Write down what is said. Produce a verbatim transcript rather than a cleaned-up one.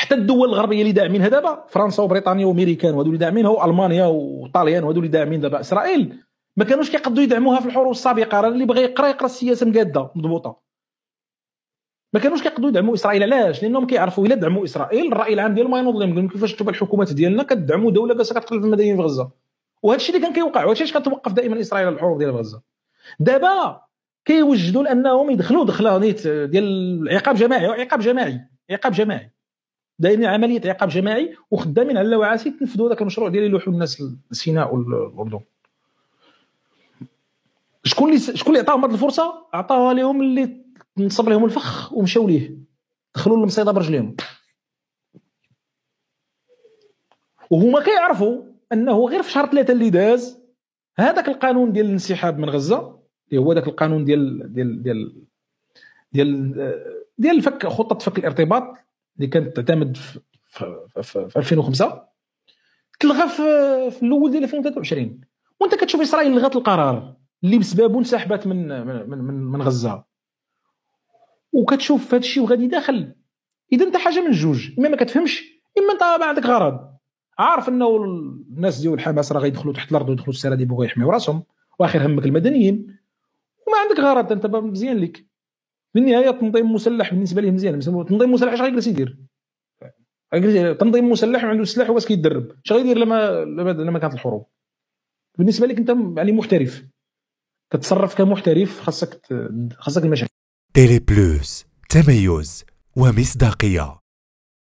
حتى الدول الغربيه اللي داعمينها دابا فرنسا وبريطانيا وامريكان وهذو اللي داعمينها والمانيا وطاليان وهذو اللي داعمين دابا اسرائيل ما كانوش كيقدروا يدعموها في الحروب السابقه. راه اللي بغى يقرا يقرا السياسه مقاده مضبوطه. ما كانوش كيقدروا يدعموا اسرائيل. علاش؟ لانهم كيعرفوا الا دعموا اسرائيل الراي العام ديالهم ما ينوض لهم. كيفاش تشوف الحكومات ديالنا كتدعموا دوله جالسه كتقتل في المدنيين في غزه. وهذا الشيء اللي كان كيوقع وهذا الشيء كتوقف دائما اسرائيل الحروب ديالها في غزه. دابا كيوجدوا لانهم يدخلوا دخله نيت ديال عقاب جماعي وعقاب جماعي عقاب جماعي دايرين عمليه عقاب جماعي وخدامين على اللوعاسي تنفذوا هذاك المشروع ديال يلوحوا الناس لسيناء والاردن. شكون اللي شكون اللي عطاهم هذه الفرصه؟ عطاوها لهم اللي نصب لهم الفخ ومشاو ليه دخلوا للمصيده برجليهم. وهما كيعرفوا انه غير في شهر ثلاثة اللي داز هذاك القانون ديال الانسحاب من غزه اللي هو ذاك القانون ديال ديال ديال ديال ديال فك خطه فك الارتباط اللي كانت تعتمد في, في, في, في ألفين وخمسة تلغى في, في الاول ديال ألفين وثلاثة وعشرين. وانت كتشوف اسرائيل لغات القرار اللي بسببه انسحبت من من من, من غزه وكتشوف هذا الشيء وغادي داخل. اذا انت حاجه من جوج، اما ما كتفهمش اما انت ما عندك غرض. عارف انه الناس ديال الحماس راه غيدخلوا تحت الارض ويدخلوا السراديب وغيحميوا راسهم واخر همك المدنيين وما عندك غرض. انت مزيان لك في النهايه تنظيم مسلح بالنسبه ليه مزيان. تنظيم مسلح اش غيجلس يدير؟ تنظيم مسلح وعنده السلاح وبس كيدرب. اش غيدير لما لما كانت الحروب؟ بالنسبه لك انت يعني محترف كتصرف كمحترف. خاصك خاصك المشاكل. تيلي بلوس، تميز ومصداقيه.